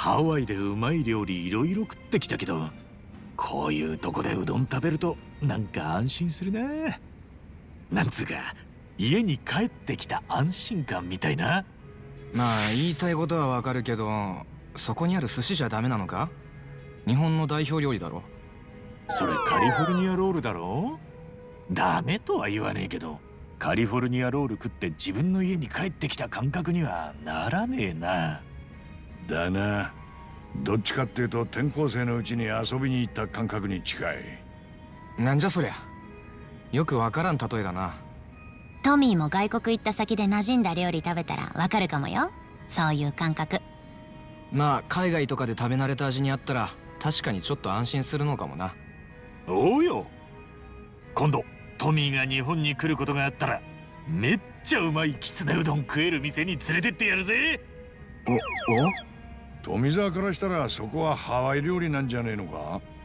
ハワイでうまい料理いろいろ食ってきたけど、こういうとこでうどん食べるとなんか安心するな。なんつうか家に帰ってきた安心感みたいな。 まあ言いたいことはわかるけど、そこにある寿司じゃダメなのか？日本の代表料理だろ。 それカリフォルニアロールだろ。ダメとは言わねえけど、カリフォルニアロール食って自分の家に帰ってきた感覚にはならねえな。 だな。どっちかっていうと転校生のうちに遊びに行った感覚に近い。 なんじゃそりゃ。よくわからん例えだな。 トミーも外国行った先で馴染んだ料理食べたらわかるかもよ、そういう感覚。 まあ海外とかで食べ慣れた味にあったら確かにちょっと安心するのかもな。 おうよ。今度トミーが日本に来ることがあったら、めっちゃうまいきつねうどん食える店に連れてってやるぜ。 富澤からしたらそこはハワイ料理なんじゃねえのか？